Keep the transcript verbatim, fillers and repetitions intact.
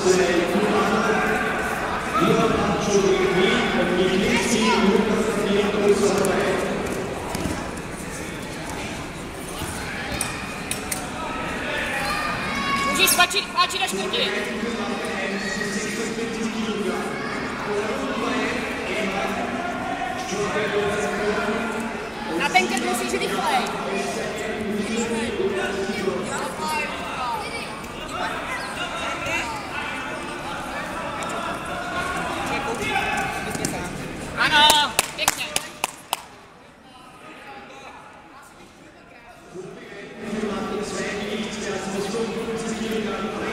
Můžeš páčit, páčit až čtvrtě. Na ten krk musíš rychlej. Ano, pěkně. Máte své místě, já jsem